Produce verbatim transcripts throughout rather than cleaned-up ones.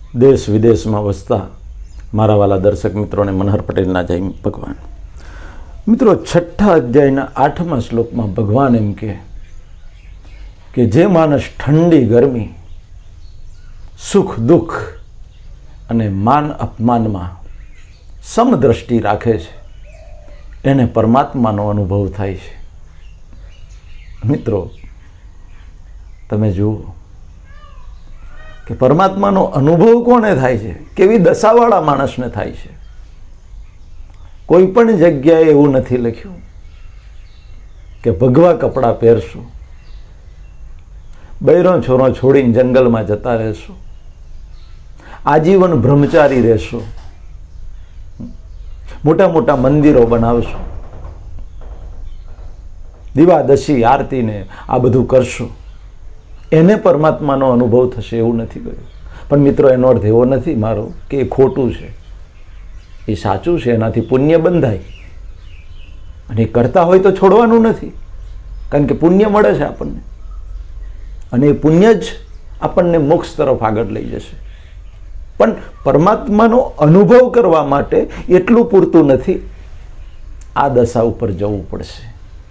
देश विदेश में वसता मारा वाला दर्शक मित्रों ने मनहर पटेल ना जय भगवान। मित्रों छठा अध्याय आठमा श्लोक में भगवान एम के कि जे मानस ठंडी गर्मी सुख दुख अने मान अपमान में समदृष्टि राखे छे एने परमात्मानो अनुभव थाय छे। मित्रों तमे जुओ कि परमात्मानो अनुभव कोने थाय छे, केवी दशावाळा माणसने थाय छे। कोई पण जग्याए एवुं नथी लख्युं कि भगवा कपड़ा पहेरशो, बૈરો छोरो छोड़ीने जंगल में जता रहेशो, आजीवन ब्रह्मचारी रहेशो, मोटा मोटा मंदिरो बनावशो, दीवादशी आरती ने आ बधुं करशो, एने परमात्मानो अनुभव थशे एवुं नथी कह्युं। पण मित्रों एनो अर्थ एवो नथी मारो कि खोटुं छे, ए साचुं छे, एनाथी पुण्य बंधाय अने करता होय तो छोड़वानुं नथी, कारण के पुण्य मळे छे आपणने अने पुण्य ज आपणने मोक्ष तरफ आगळ लई जशे। पण परमात्मानो अनुभव करवा माटे एटલું પૂરતું નથી, आ दशा उपर जवुं पड़शे।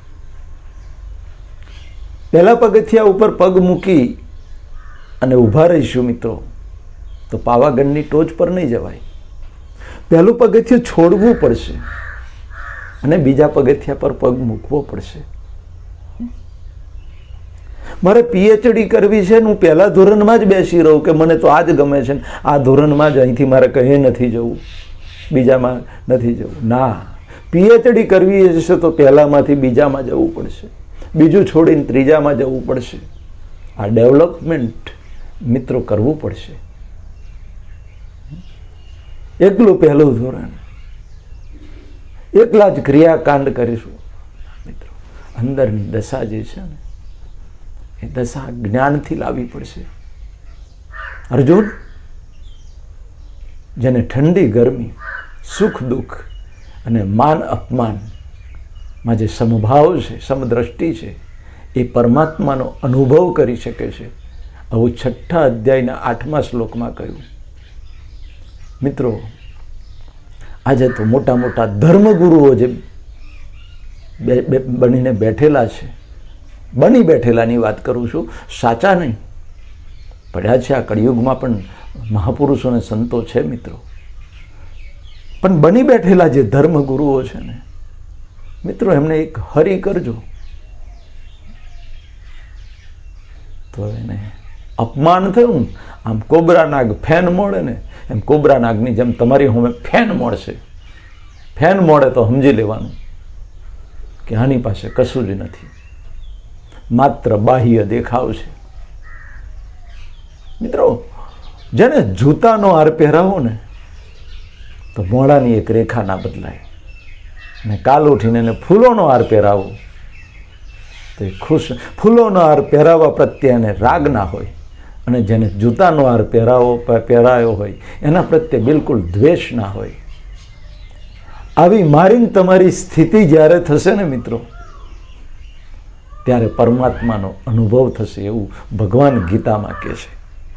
पहला पगथिया उपर पग मूकी अने ऊभा रहीशुं मित्रों तो पावागढ़नी टोच पर नहीं जवाय। पहलुं पगथिયું छोड़वुं पड़शे अने बीजा पगथिया पर पग मूकवो पड़शे। मारे पीएचडी करवी छे, हूँ पहला धोरण में ज बेसी रहूँ कि मने तो आज गमे छे, आ धोरण में ज अहींथी मारे कहीं नथी जवुं, बीजा में नथी जवुं। ना, पीएचडी करवी हशे तो पहला मांथी बीजा में जवुं पड़शे, बीजू छोड़ीने त्रीजा में जवुं पड़शे। आ डेवलपमेंट मित्रों करवुं पड़शे। एकलुं पहलुं धोरण, एकला ज क्रियाकांड करीशुं। मित्रों अंदरनी दशा जे छे ने ए दशा ज्ञान थी लावी पड़शे। अर्जुन जेने ठंडी गर्मी सुख दुख अने मान अपमान में जे समभाव है, समदृष्टि है, ये परमात्मानो अनुभव करी शके छे। आवुं छठा अध्यायना आठमा श्लोक में कह्युं। मित्रों आज तो मोटा मोटा धर्मगुरुओ जे बे, बे, बनीने बैठेला छे, बनी बैठेलानी वात करूं छुं, साचा नहीं पड्या छे। आ कलियुगमां पण महापुरुषों ने संतो छे मित्रों, पण बनी बैठेला जे धर्मगुरुओ छे ने मित्रों एमने एक हरि करजो तो एने अपमान थयुं। आम कोबरा नाग फेन मोड़े ने एम कोबरा नागनी जेम तमारी होमे फेन मोड़शे। फेन मोड़े तो समजी लेवानुं कि आनी पासे कशुं ज नथी, मात्र बाह्य देखाव छे। मित्रों जेने जूतानो हार पहेरावो ने तो मोढानी एक रेखा ना बदलाय, ने काल उठीने ने फूलोनो हार पहेरावो तो खुश, फूलोनो हार पहेरावा प्रत्ये एने राग ना होय, अने जेने जूतानो हार पहेरावो पहेरायो होय एना प्रत्ये बिल्कुल द्वेष ना होय। आवी मारीने तमारी स्थिति ज्यारे थशे ने मित्रों त्यारे परमात्मानो अनुभव थशे एवुं भगवान गीता में कहे छे।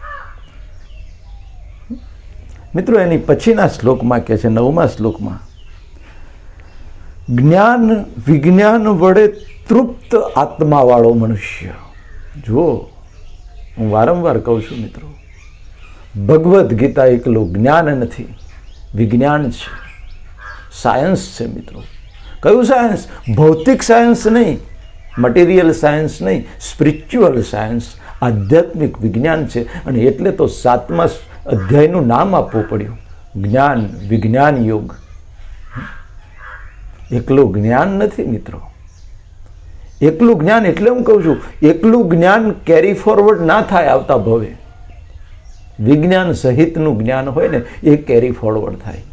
मित्रों एनी पछीना श्लोक में कहे छे, नवमा श्लोक में, ज्ञान विज्ञान वडे तृप्त आत्मा वाळो मनुष्य। जो हूँ वारंवार कहूँ छुं मित्रों, भगवत गीता एकलो ज्ञान नथी, विज्ञान छे, सायंस छे। मित्रों कयुं सायंस? भौतिक सायंस नहीं, मटीरियल सायंस नहीं, स्पिरिच्युअल सायंस, आध्यात्मिक विज्ञान है। अने एटले तो सातमा अध्यायनुं नाम आपवुं पड्युं, ज्ञान विज्ञान योग। एकलू ज्ञान नहीं मित्रों, एकलू ज्ञान एटले हूँ कहूँ छूं एकलू ज्ञान केरी फॉरवर्ड ना थाय आवता भवे, विज्ञान सहितनुं ज्ञान होय ने ए केरी फॉरवर्ड थाय।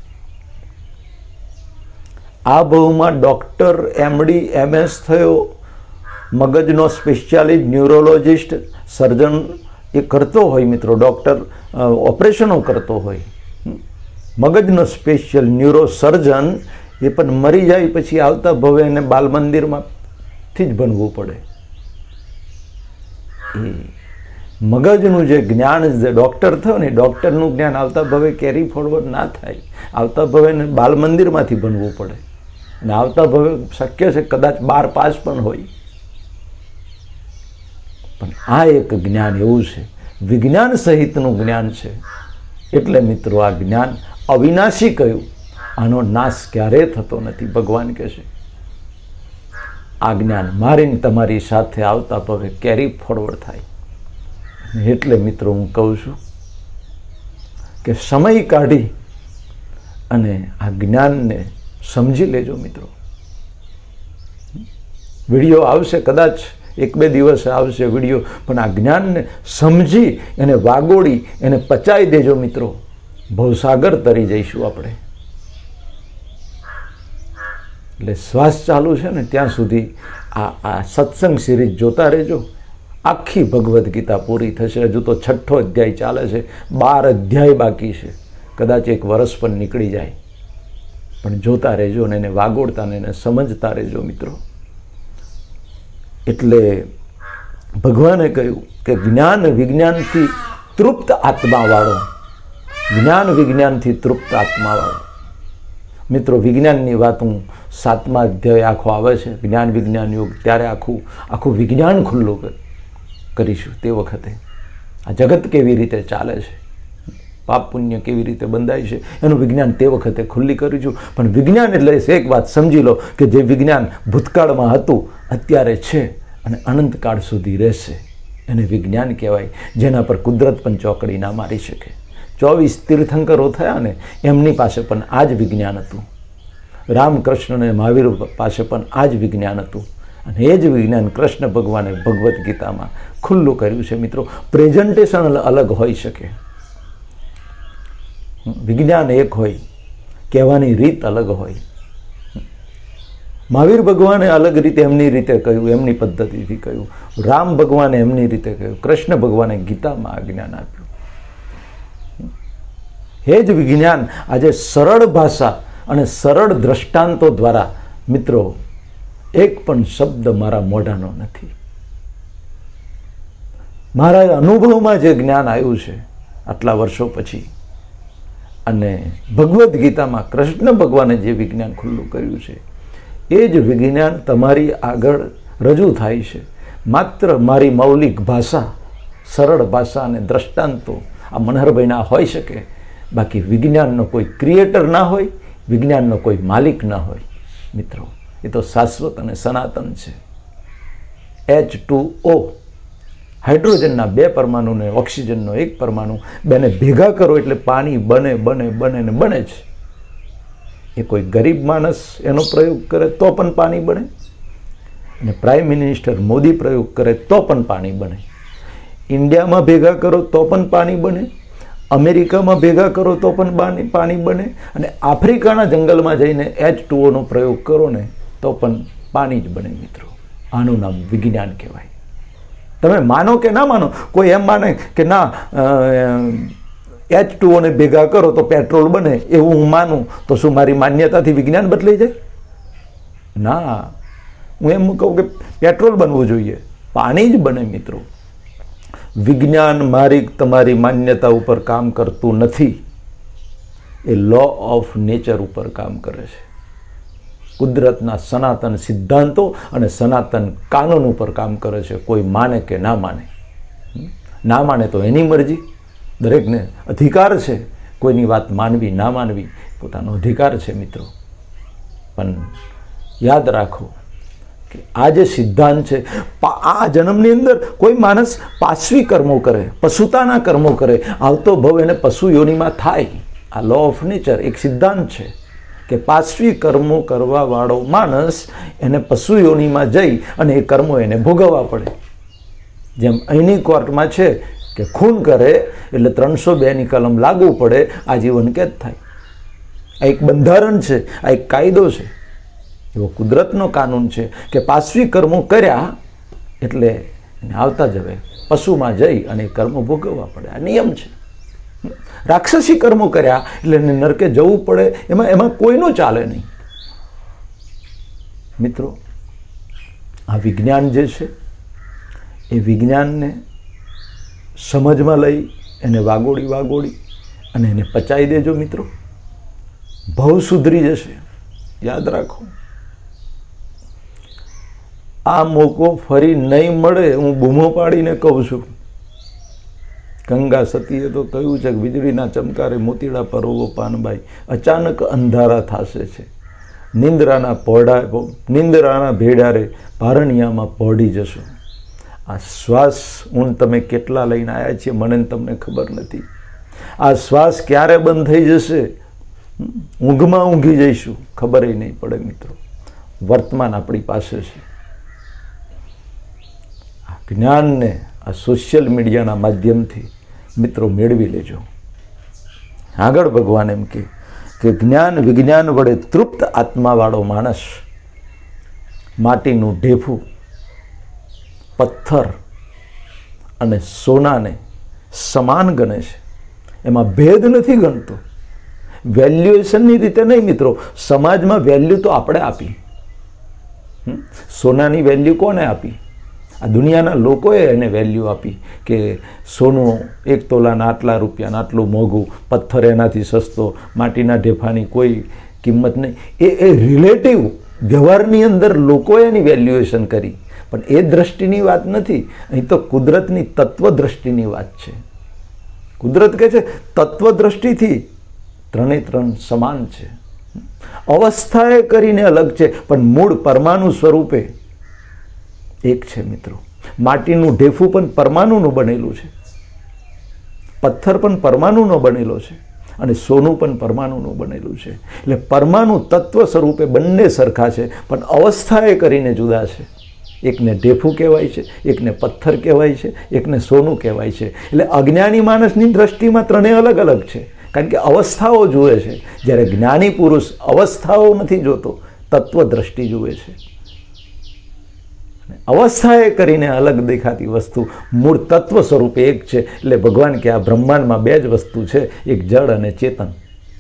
आ भवमां डॉक्टर एमडी एमएस थयो, मगजनो स्पेशियालिस्ट न्यूरोलॉजिस्ट सर्जन ये करतो होय मित्रों, डॉक्टर ऑपरेशनों करतो होय, मगजनो स्पेशियल न्यूरो सर्जन ये पण मरी जाय पछी आवता भवे ने बाल मंदिर में थी ज बनवू पड़े। મગજનું જે જ્ઞાન, જે ડૉક્ટર થયો ને, ડૉક્ટરનું જ્ઞાન આવતા ભવે કેરી ફોરવર્ડ ના થાય. આવતા ભવે બાલ મંદિરમાંથી ભણવું પડે, અને આવતા ભવે શક્ય છે કદાચ બાર પાસ પણ હોય. પણ આ એક જ્ઞાન એવું છે, વિજ્ઞાન સહિતનું જ્ઞાન છે. એટલે મિત્રો આ જ્ઞાન અવિનાશી કહ્યું, આનો નાશ ક્યારેય થતો નથી. ભગવાન કહે છે આ જ્ઞાન મારીને તમારી સાથે આવતા ભવે કેરી ફોરવર્ડ થાય. એટલે મિત્રો હું કહું છું કે સમય કાઢી અને આ જ્ઞાનને સમજી લેજો મિત્રો. વિડીયો આવશે, કદાચ એક બે દિવસ આવશે વિડીયો, પણ આ જ્ઞાનને સમજી એને વાગોળી એને પચાવી દેજો મિત્રો. ભવસાગર તરી જઈશું આપણે. એટલે શ્વાસ ચાલુ છે ને ત્યાં સુધી આ આ સત્સંગ સિરીઝ જોતા રહેજો. આખી ભગવદ્ ગીતા પૂરી થશે. હજુ તો છઠ્ઠો અધ્યાય ચાલે છે, બાર અધ્યાય બાકી છે. કદાચ એક વર્ષ પણ નીકળી જાય, પણ જોતા રહેજો અને એને વાગોળતા ને એને સમજતા રહેજો મિત્રો. એટલે ભગવાને કહ્યું કે જ્ઞાન વિજ્ઞાનથી તૃપ્ત આત્માવાળો, જ્ઞાન વિજ્ઞાનથી તૃપ્ત આત્માવાળો. મિત્રો વિજ્ઞાનની વાત હું સાતમા અધ્યાય આખો આવે છે, જ્ઞાન વિજ્ઞાન યોગ, ત્યારે આખું આખું વિજ્ઞાન ખુલ્લું કરીશું. તે વખતે આ જગત કેવી રીતે ચાલે છે, પાપ પુણ્ય કેવી રીતે બંધાય છે, એનું વિજ્ઞાન તે વખતે ખુલ્લી કરીશું. પણ વિજ્ઞાન એટલે એક વાત સમજી લો કે જે વિજ્ઞાન ભૂતકાળમાં હતું, અત્યારે છે અને અનંતકાળ સુધી રહેશે, એને વિજ્ઞાન કહેવાય. જેના પર કુદરત પણ ચોકડી ના મારી શકે. ચોવીસ તીર્થંકરો થયા ને, એમની પાસે પણ આ જ વિજ્ઞાન હતું. રામકૃષ્ણ અને મહાવીર પાસે પણ આ જ વિજ્ઞાન હતું. અને એ જ વિજ્ઞાન કૃષ્ણ ભગવાને ભગવદ્ ગીતામાં ખુલ્લું કર્યું છે મિત્રો. પ્રેઝન્ટેશન અલગ હોઈ શકે, વિજ્ઞાન એક હોય, કહેવાની રીત અલગ હોય. મહાવીર ભગવાને અલગ રીતે એમની રીતે કહ્યું, એમની પદ્ધતિથી કહ્યું. રામ ભગવાને એમની રીતે કહ્યું. કૃષ્ણ ભગવાને ગીતામાં આ જ્ઞાન આપ્યું. એ જ વિજ્ઞાન આજે સરળ ભાષા અને સરળ દ્રષ્ટાંતો દ્વારા મિત્રો, એક પણ શબ્દ મારા મોઢાનો નથી. મારા અનુભવમાં જે જ્ઞાન આવ્યું છે આટલા વર્ષો પછી, અને ભગવદ્ ગીતામાં કૃષ્ણ ભગવાને જે વિજ્ઞાન ખુલ્લું કર્યું છે, એ જ વિજ્ઞાન તમારી આગળ રજૂ થાય છે. માત્ર મારી મૌલિક ભાષા, સરળ ભાષા અને દ્રષ્ટાંતો આ મનહરભાઈના હોઈ શકે, બાકી વિજ્ઞાનનો કોઈ ક્રિએટર ના હોય, વિજ્ઞાનનો કોઈ માલિક ના હોય. મિત્રો એ તો શાશ્વત અને સનાતન છે. એચ ટુ ઓ, હાઇડ્રોજનના બે પરમાણુને ઓક્સિજનનો એક પરમાણુ, બેને ભેગા કરો એટલે પાણી બને બને બને ને બને છે. એ કોઈ ગરીબ માણસ એનો પ્રયોગ કરે તો પણ પાણી બને, અને પ્રાઇમ મિનિસ્ટર મોદી પ્રયોગ કરે તો પણ પાણી બને. ઇન્ડિયામાં ભેગા કરો તો પણ પાણી બને, અમેરિકામાં ભેગા કરો તો પણ પાણી બને, અને આફ્રિકાના જંગલમાં જઈને એચ ટુ ઓનો પ્રયોગ કરો ને તો પણ પાણી જ બને. મિત્રો આનું નામ વિજ્ઞાન કહેવાય. તમે માનો કે ના માનો, કોઈ એમ માને કે ના એચ ટુ ઓને ભેગા કરો તો પેટ્રોલ બને, એવું હું માનું તો શું મારી માન્યતાથી વિજ્ઞાન બદલાઈ જાય? ના, હું એમ કહું કે પેટ્રોલ બનવું જોઈએ, પાણી જ બને. મિત્રો વિજ્ઞાન મારી તમારી માન્યતા ઉપર કામ કરતું નથી, એ લો ઓફ નેચર ઉપર કામ કરે છે. કુદરતના સનાતન સિદ્ધાંતો અને સનાતન કાનૂન ઉપર કામ કરે છે. કોઈ માને કે ના માને, ના માને તો એની મરજી, દરેકને અધિકાર છે કોઈની વાત માનવી ના માનવી, પોતાનો અધિકાર છે મિત્રો. પણ યાદ રાખો કે આ જે સિદ્ધાંત છે, આ જન્મની અંદર કોઈ માણસ પાશ્વી કર્મો કરે, પશુતાના કર્મો કરે, આવતો ભવ એને પશુ યોનિમાં થાય. આ લો ઓફ નેચર એક સિદ્ધાંત છે કે પાશ્વી કર્મો કરવાવાળો માણસ એને પશુ યોનિમાં જઈ અને એ કર્મો એને ભોગવવા પડે. જેમ અહીંની કોર્ટમાં છે કે ખૂન કરે એટલે ત્રણસો બેની કલમ લાગુ પડે, આજીવન કેદ થાય. આ એક બંધારણ છે, આ એક કાયદો છે. એવો કુદરતનો કાનૂન છે કે પાશ્વી કર્મો કર્યા એટલે આવતા જ હવે પશુમાં જઈ અને કર્મો ભોગવવા પડે. આ નિયમ છે. રાક્ષસી કર્મો કર્યા એટલે એને નરકે જવું પડે, એમાં એમાં કોઈનું ચાલે નહીં. મિત્રો આ વિજ્ઞાન જે છે એ વિજ્ઞાનને સમજમાં લઈ એને વાગોડી વાગોડી અને એને પચાવી દેજો મિત્રો, બહુ સુધરી જશે. યાદ રાખો, આ મોકો ફરી નહીં મળે. હું બૂમો પાડીને કહું છું. ગંગા સતીએ તો કહ્યું છે કે વીજળીના ચમકારે મોતીડા પરોવો પાનબાઈ, અચાનક અંધારા થાશે છે. નિંદ્રાના પહોળા નિંદ્રાના ભેડારે ભારણિયામાં પહોળી જશો. આ શ્વાસ હું તમે કેટલા લઈને આવ્યા છીએ મને તમને ખબર નથી. આ શ્વાસ ક્યારે બંધ થઈ જશે, ઊંઘમાં ઊંઘી જઈશું, ખબર નહીં પડે મિત્રો. વર્તમાન આપણી પાસે છે. આ જ્ઞાનને આ સોશિયલ મીડિયાના માધ્યમથી મિત્રો મેળવી લેજો. આગળ ભગવાન એમ કે કે જ્ઞાન વિજ્ઞાન વડે તૃપ્ત આત્માવાળો માણસ માટીનું ઢેફું, પથ્થર અને સોનાને સમાન ગણે છે. એમાં ભેદ નથી ગણતો. વેલ્યુએશનની રીતે નહીં મિત્રો. સમાજમાં વેલ્યુ તો આપણે આપી. સોનાની વેલ્યુ કોને આપી? આ દુનિયાના લોકોએ એને વેલ્યુ આપી કે સોનું એક તોલાના આટલા રૂપિયાના આટલું મોંઘું, પથ્થર એનાથી સસ્તો, માટીના ઢેફાની કોઈ કિંમત નહીં. એ એ રિલેટિવ વ્યવહારની અંદર લોકોએ એની વેલ્યુએશન કરી. પણ એ દ્રષ્ટિની વાત નથી. અહીં તો કુદરતની તત્વ દ્રષ્ટિની વાત છે. કુદરત કહે છે તત્વ દ્રષ્ટિથી ત્રણે ત્રણ સમાન છે. અવસ્થાએ કરીને અલગ છે પણ મૂળ પરમાણુ સ્વરૂપે એક છે મિત્રો. માટીનું ઢેફું પણ પરમાણુનું બનેલું છે, પથ્થર પણ પરમાણુનો બનેલો છે અને સોનું પણ પરમાણુનું બનેલું છે. એટલે પરમાણુ તત્વ સ્વરૂપે બંને સરખા છે પણ અવસ્થાએ કરીને જુદા છે. એકને ઢેફું કહેવાય છે, એકને પથ્થર કહેવાય છે, એકને સોનું કહેવાય છે. એટલે અજ્ઞાની માણસની દ્રષ્ટિમાં ત્રણેય અલગ અલગ છે કારણ કે અવસ્થાઓ જુએ છે. જ્યારે જ્ઞાની પુરુષ અવસ્થાઓ નથી જોતો, તત્વ દ્રષ્ટિ જુએ છે. અવસ્થાએ કરીને અલગ દેખાતી વસ્તુ મૂળ તત્વ સ્વરૂપે એક છે. એટલે ભગવાન કે આ બ્રહ્માંડમાં બે જ વસ્તુ છે, એક જળ અને ચેતન.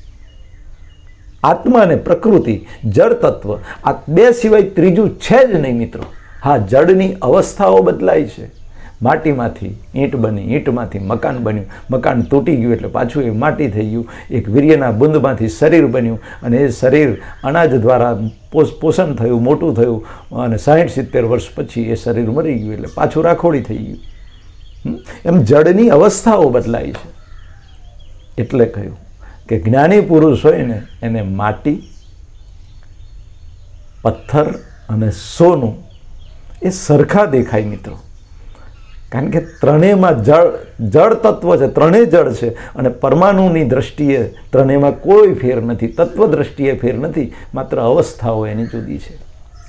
આત્મા અને પ્રકૃતિ, જળ તત્વ, આ બે સિવાય ત્રીજું છે જ નહીં મિત્રો. હા, જળની અવસ્થાઓ બદલાય છે. માટીમાંથી ઈંટ બની, ઈંટમાંથી મકાન બન્યું, મકાન તૂટી ગયું એટલે પાછું એ માટી થઈ ગયું. એક વીર્યના બુંદમાંથી શરીર બન્યું અને એ શરીર અનાજ દ્વારા પોષણ થયું, મોટું થયું અને સાઠ સિત્તેર વર્ષ પછી એ શરીર મરી ગયું એટલે પાછું રાખોડી થઈ ગયું. એમ જળની અવસ્થાઓ બદલાય છે. એટલે કહ્યું કે જ્ઞાની પુરુષ હોય ને એને માટી, પથ્થર અને સોનું એ સરખા દેખાય મિત્રો. કારણ કે ત્રણેયમાં જળ જળ તત્વ છે, ત્રણેય જળ છે અને પરમાણુની દ્રષ્ટિએ ત્રણેયમાં કોઈ ફેર નથી. તત્વ દ્રષ્ટિએ ફેર નથી, માત્ર અવસ્થાઓ એની જુદી છે.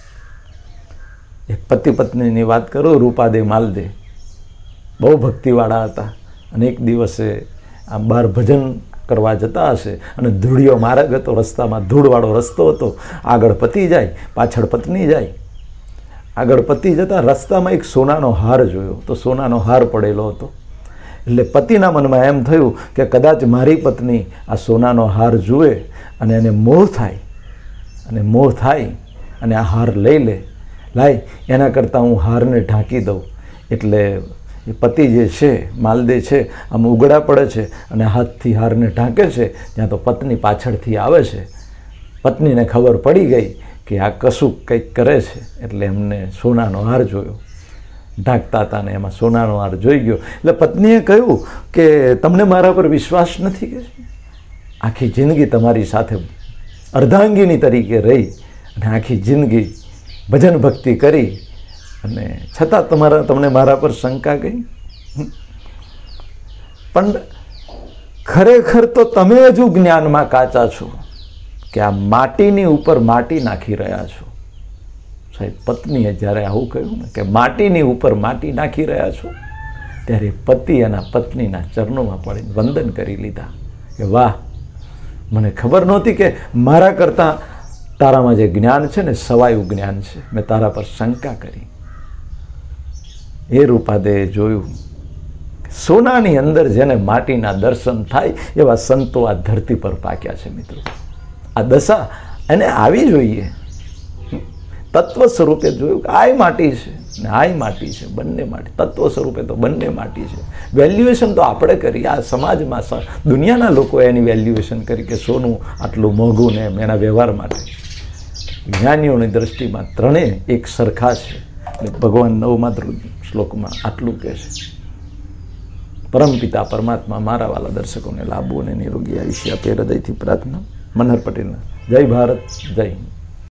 એક પતિ પત્નીની વાત કરું. રૂપાદે માલદે બહુ ભક્તિવાળા હતા અને એક દિવસે આમ બહાર ભજન કરવા જતા હશે અને ધૂળિયો માર્ગ હતો, રસ્તામાં ધૂળવાળો રસ્તો હતો. આગળ પતિ જાય, પાછળ પત્ની જાય. આગળ પતિ જતા રસ્તામાં એક સોનાનો હાર જોયો તો સોનાનો હાર પડેલો હતો. એટલે પતિના મનમાં એમ થયું કે કદાચ મારી પત્ની આ સોનાનો હાર જુએ અને એને મોહ થાય અને મોહ થાય અને આ હાર લઈ લે. લાય એના કરતાં હું હારને ઢાંકી દઉં. એટલે એ પતિ જે છે, માલદે છે, આમ ઉગડા પડે છે અને હાથથી હારને ઢાંકે છે. ત્યાં તો પત્ની પાછળથી આવે છે. પત્નીને ખબર પડી ગઈ કે આ કશું કંઈક કરે છે એટલે એમને સોનાનો હાર જોયો. ઢાંકતા હતા ને એમાં સોનાનો હાર જોઈ ગયો. એટલે પત્નીએ કહ્યું કે તમને મારા પર વિશ્વાસ નથી કે આખી જિંદગી તમારી સાથે અર્ધાંગીની તરીકે રહી અને આખી જિંદગી ભજન ભક્તિ કરી અને છતાં તમારા તમને મારા પર શંકા ગઈ. પણ ખરેખર તો તમે હજુ જ્ઞાનમાં કાચા છો કે આ માટીની ઉપર માટી નાખી રહ્યા છો. સાહેબ, પત્નીએ જ્યારે આવું કહ્યું ને કે માટીની ઉપર માટી નાખી રહ્યા છો, ત્યારે પતિ એના પત્નીના ચરણોમાં પડીને વંદન કરી લીધા કે વાહ, મને ખબર નહોતી કે મારા કરતાં તારામાં જે જ્ઞાન છે ને સવાયું જ્ઞાન છે. મેં તારા પર શંકા કરી. એ રૂપાદેએ જોયું સોનાની અંદર જેને માટીના દર્શન થાય એવા સંતો આ ધરતી પર પાક્યા છે મિત્રો. આ દશા એને આવી જોઈએ. તત્વ સ્વરૂપે જોયું કે આ માટી છે, ને આય માટી છે, બંને માટી, તત્વ સ્વરૂપે તો બંને માટી છે. વેલ્યુએશન તો આપણે કરી, આ સમાજમાં દુનિયાના લોકોએ એની વેલ્યુએશન કરી કે સોનું આટલું મોંઘું ને એમ એના વ્યવહાર માટે. જ્ઞાનીઓની દ્રષ્ટિમાં ત્રણેય એક સરખા છે. ભગવાન નવમા શ્લોકમાં આટલું કહે છે. પરમપિતા પરમાત્મા મારા વાલા દર્શકોને લાભો અને નિરોગી આયુષ્ય આપે હૃદયથી પ્રાર્થના. મનહર પટેલના. જય ભારત, જય હિન્દ.